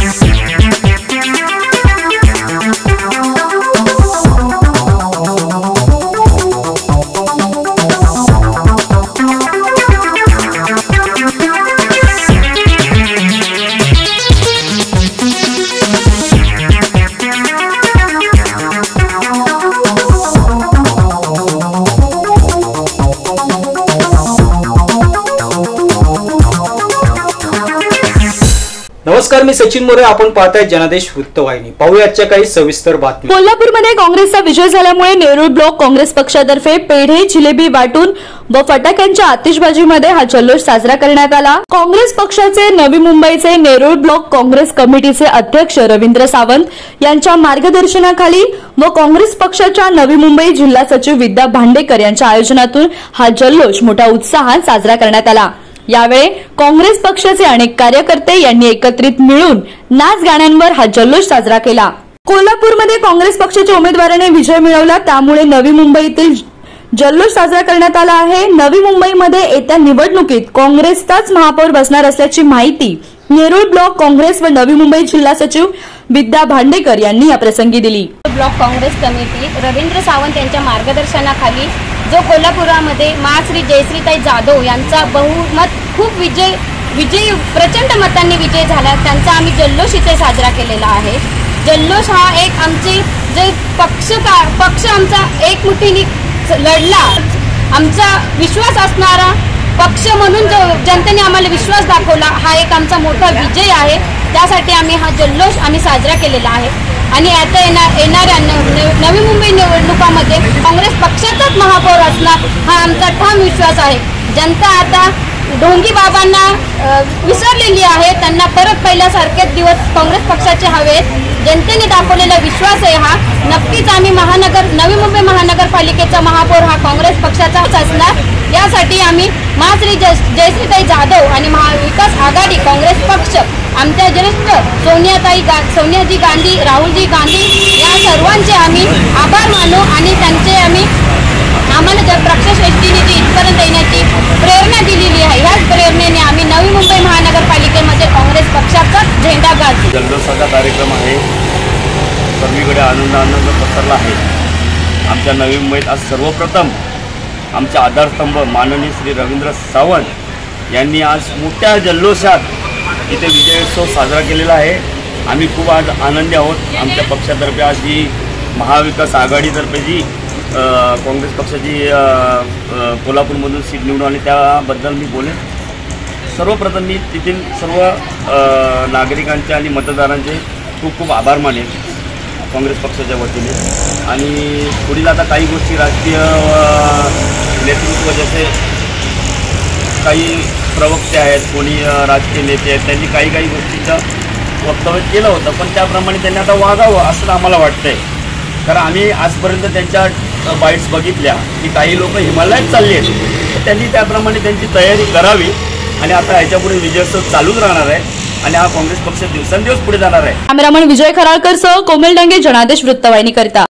नमस्कार, मी सचिन मोरे. आपण पाहताय जनादेश वृत्तवाहिनी. पाहूया आजच्या काही सविस्तर बातम्या. कोल्हापूरमध्ये काँग्रेसचा विजय झाल्यामुळे नेरूळ ब्लॉक काँग्रेस पक्षातर्फे पेढे, जिलेबी वाटून व फटाक्यांच्या आतिषबाजीमध्ये हा जल्लोष साजरा करण्यात आला. काँग्रेस पक्षाचे नवी मुंबईचे नेरूळ ब्लॉक काँग्रेस कमिटीचे अध्यक्ष रवींद्र सावंत यांच्या मार्गदर्शनाखाली व काँग्रेस पक्षाच्या नवी मुंबई जिल्हा सचिव विद्या भांडेकर यांच्या आयोजनातून हा जल्लोष मोठ्या उत्साहात साजरा करण्यात आला. यावेळी काँग्रेस पक्षाचे अनेक कार्यकर्ते यांनी एकत्रित मिळून नाच गाण्यांवर हा जल्लोष साजरा केला. कोल्हापूरमध्ये काँग्रेस पक्षाच्या उमेदवाराने विजय मिळवला, त्यामुळे नवी मुंबईतील जल्लोष साजरा करण्यात आला आहे. नवी मुंबईमध्ये येत्या निवडणुकीत काँग्रेसचाच महापौर बसणार असल्याची माहिती नेरूळ ब्लॉक काँग्रेस व नवी मुंबई जिल्हा सचिव विद्या भांडेकर यांनी या प्रसंगी दिली. ब्लॉक काँग्रेस कमिटी रवींद्र सावंत यांच्या मार्गदर्शनाखाली जो कोल्हापुरामध्ये श्री जयश्रीताई जाधव यांचा बहुमत खूप विजय प्रचंड मतांनी विजय झाला, त्यांचा आम्ही जल्लोष इथे साजरा केलेला आहे. जल्लोष हा एक आमचे जे पक्ष आमचा एकमुठीने लढला, आमचा विश्वास असणारा पक्ष म्हणून जो जनतेने आम्हाला विश्वास दाखवला, हा एक आमचा मोठा विजय आहे. त्यासाठी आम्ही हा जल्लोष साजरा केलेला आहे. आणि आता येणाऱ्या नवी मुंबई निवडणुकामध्ये काँग्रेस पक्षाचाच महापौर असणार हा आमचा ठाम विश्वास आहे. जनता आता ढोंगी बाबांना विसरलेली आहे, त्यांना परत पहिल्यासारखेच दिवस काँग्रेस पक्षाचे हवेत. जनतेने दाखवलेला विश्वास आहे हा. नक्कीच आम्ही नवी मुंबई महानगरपालिकेचा महापौर हा काँग्रेस पक्षाचाच असणार. यासाठी आम्ही श्री जयश्रीताई जाधव आणि महाविकास आघाडी काँग्रेस पक्ष आमच्या ज्येष्ठ सोनियाजी गांधी, राहुलजी गांधी या सर्वांचे आम्ही आभार मानू आणि त्यांचे आम्हाला पक्षश्रेष्ठीने जी इथपर्यंत येण्याची प्रेरणा दिलेली आहे, ह्याच प्रेरणेने आम्ही नवी मुंबई महानगरपालिकेमध्ये काँग्रेस पक्षाचा झेंडा गाजू. जल्लोषाचा कार्यक्रम आहे, सर्वीकडे आनंद पसरला आहे. आमच्या नवी मुंबईत आज सर्वप्रथम आमचे आधारस्तंभ माननीय श्री रवींद्र सावंत यांनी आज मोठ्या जल्लोषात इथे विजयोत्सव साजरा केलेला आहे. आम्ही खूप आज आनंदी आहोत. आमच्या पक्षातर्फे आज जी महाविकास आघाडीतर्फे जी काँग्रेस पक्षाची कोल्हापूरमधून सीट निवडून आली त्याबद्दल मी बोलेन. सर्वप्रथम मी तेथील सर्व नागरिकांचे आणि मतदारांचे खूप खूप आभार मानेन काँग्रेस पक्षाच्या वतीने. आणि पुढील आता काही गोष्टी राजकीय नेतृत्व जसे काही प्रवक्ते आहेत, कोणी राजकीय नेते आहेत, त्यांनी काही गोष्टींचं वक्तव्य केलं होतं, पण त्याप्रमाणे त्यांनी आता वागावं असं आम्हाला वाटतंय. कारण आम्ही आजपर्यंत त्यांच्या बाईट्स बघितल्या की काही लोक हिमालयात चालले आहेत, त्यांनी त्याप्रमाणे त्यांची तयारी करावी. आणि आता ह्याच्यापुढे विजयोत्सव चालूच राहणार आहे आणि हा काँग्रेस पक्ष दिवसेंदिवस पुढे जाणार आहे. कॅमेरामन विजय खराळकर सह कोमल डांगे, जनादेश वृत्तवाहिनी करता.